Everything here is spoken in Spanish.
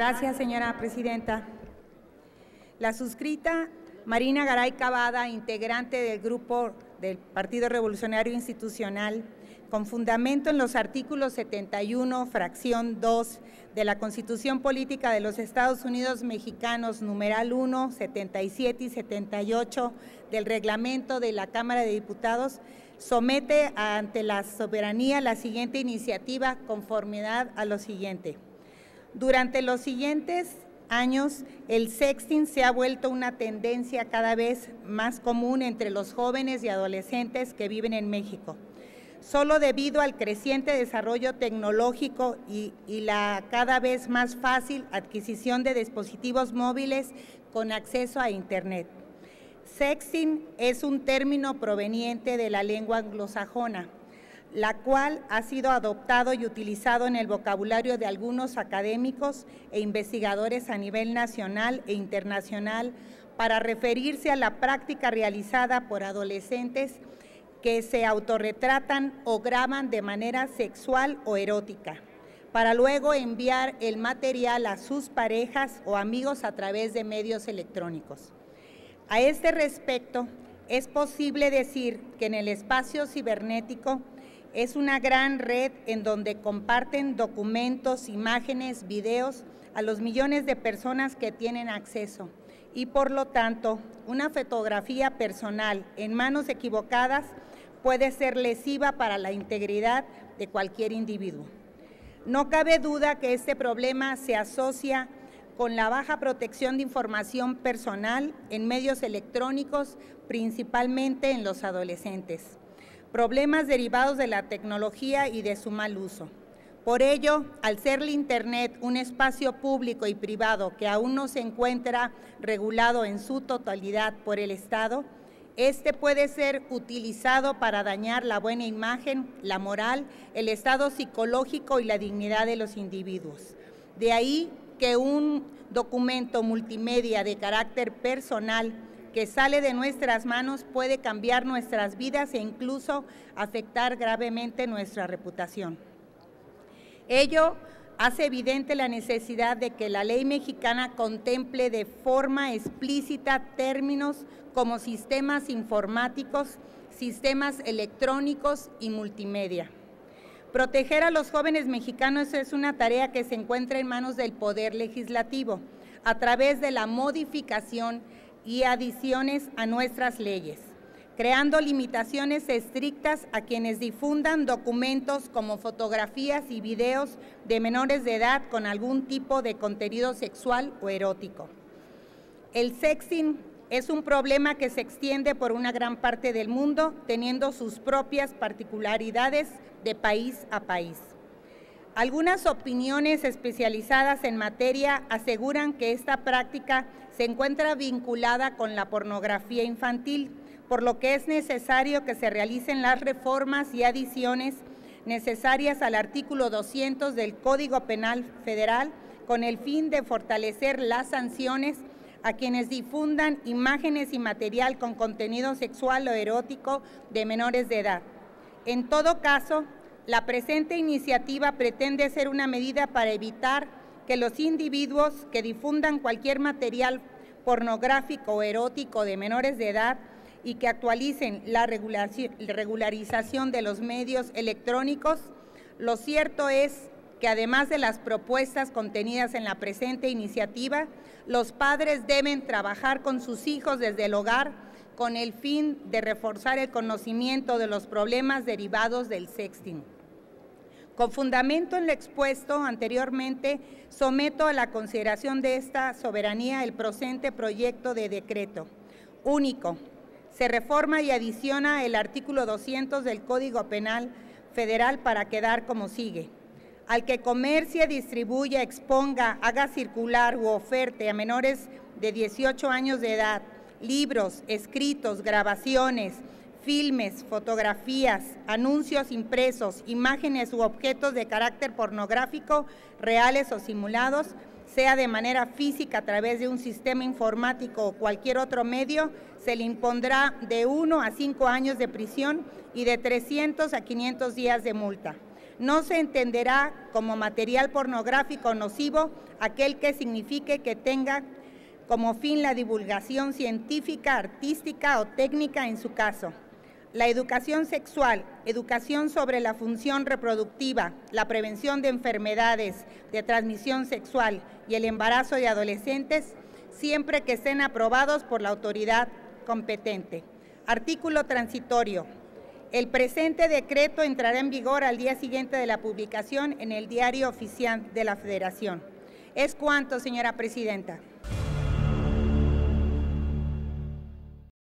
Gracias, señora presidenta. La suscrita Marina Garay Cavada, integrante del grupo del Partido Revolucionario Institucional, con fundamento en los artículos 71, fracción 2 de la Constitución Política de los Estados Unidos Mexicanos, numeral 1, 77 y 78 del reglamento de la Cámara de Diputados, somete ante la soberanía la siguiente iniciativa conformidad a lo siguiente. Durante los siguientes años, el sexting se ha vuelto una tendencia cada vez más común entre los jóvenes y adolescentes que viven en México. Solo debido al creciente desarrollo tecnológico y la cada vez más fácil adquisición de dispositivos móviles con acceso a Internet. Sexting es un término proveniente de la lengua anglosajona, la cual ha sido adoptado y utilizado en el vocabulario de algunos académicos e investigadores a nivel nacional e internacional para referirse a la práctica realizada por adolescentes que se autorretratan o graban de manera sexual o erótica, para luego enviar el material a sus parejas o amigos a través de medios electrónicos. A este respecto, es posible decir que en el espacio cibernético es una gran red en donde comparten documentos, imágenes, videos a los millones de personas que tienen acceso y, por lo tanto, una fotografía personal en manos equivocadas puede ser lesiva para la integridad de cualquier individuo. No cabe duda que este problema se asocia con la baja protección de información personal en medios electrónicos, principalmente en los adolescentes. Problemas derivados de la tecnología y de su mal uso. Por ello, al ser el Internet un espacio público y privado que aún no se encuentra regulado en su totalidad por el Estado, este puede ser utilizado para dañar la buena imagen, la moral, el estado psicológico y la dignidad de los individuos. De ahí que un documento multimedia de carácter personal que sale de nuestras manos puede cambiar nuestras vidas e incluso afectar gravemente nuestra reputación. Ello hace evidente la necesidad de que la ley mexicana contemple de forma explícita términos como sistemas informáticos, sistemas electrónicos y multimedia. Proteger a los jóvenes mexicanos es una tarea que se encuentra en manos del Poder Legislativo a través de la modificación y adiciones a nuestras leyes, creando limitaciones estrictas a quienes difundan documentos como fotografías y videos de menores de edad con algún tipo de contenido sexual o erótico. El sexting es un problema que se extiende por una gran parte del mundo, teniendo sus propias particularidades de país a país. Algunas opiniones especializadas en materia aseguran que esta práctica se encuentra vinculada con la pornografía infantil, por lo que es necesario que se realicen las reformas y adiciones necesarias al artículo 200 del Código Penal Federal con el fin de fortalecer las sanciones a quienes difundan imágenes y material con contenido sexual o erótico de menores de edad. En todo caso, la presente iniciativa pretende ser una medida para evitar que los individuos que difundan cualquier material pornográfico o erótico de menores de edad y que actualicen la regularización de los medios electrónicos. Lo cierto es que además de las propuestas contenidas en la presente iniciativa, los padres deben trabajar con sus hijos desde el hogar con el fin de reforzar el conocimiento de los problemas derivados del sexting. Con fundamento en lo expuesto anteriormente, someto a la consideración de esta soberanía el presente proyecto de decreto único. Se reforma y adiciona el artículo 200 del Código Penal Federal para quedar como sigue. Al que comercie, distribuya, exponga, haga circular u oferte a menores de 18 años de edad, libros, escritos, grabaciones, filmes, fotografías, anuncios impresos, imágenes u objetos de carácter pornográfico, reales o simulados, sea de manera física a través de un sistema informático o cualquier otro medio, se le impondrá de 1 a 5 años de prisión y de 300 a 500 días de multa. No se entenderá como material pornográfico nocivo aquel que signifique que tenga como fin la divulgación científica, artística o técnica en su caso. La educación sexual, educación sobre la función reproductiva, la prevención de enfermedades de transmisión sexual y el embarazo de adolescentes, siempre que estén aprobados por la autoridad competente. Artículo transitorio. El presente decreto entrará en vigor al día siguiente de la publicación en el Diario Oficial de la Federación. Es cuanto, señora presidenta.